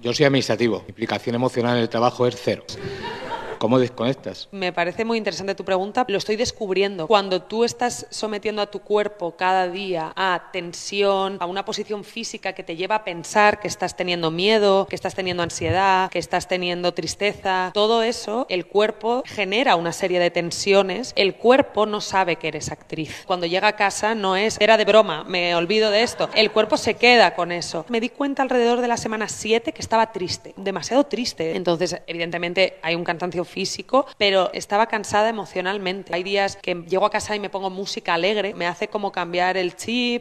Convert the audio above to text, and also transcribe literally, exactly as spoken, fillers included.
Yo soy administrativo. Mi implicación emocional en el trabajo es cero. ¿Cómo desconectas? Me parece muy interesante tu pregunta. Lo estoy descubriendo. Cuando tú estás sometiendo a tu cuerpo cada día a tensión, a una posición física que te lleva a pensar que estás teniendo miedo, que estás teniendo ansiedad, que estás teniendo tristeza, todo eso, el cuerpo genera una serie de tensiones. El cuerpo no sabe que eres actriz. Cuando llega a casa no es, era de broma, me olvido de esto. El cuerpo se queda con eso. Me di cuenta alrededor de la semana siete que estaba triste, demasiado triste. Entonces, evidentemente, hay un cansancio físico, pero estaba cansada emocionalmente. Hay días que llego a casa y me pongo música alegre, me hace como cambiar el chip.